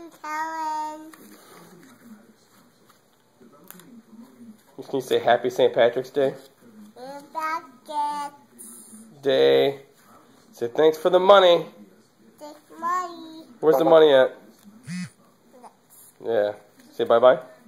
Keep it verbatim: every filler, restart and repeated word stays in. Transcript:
Helen. Can you say Happy Saint Patrick's Day? Bucket. Day. Say thanks for the money. Take money. Where's the money at? Yeah. Say bye-bye.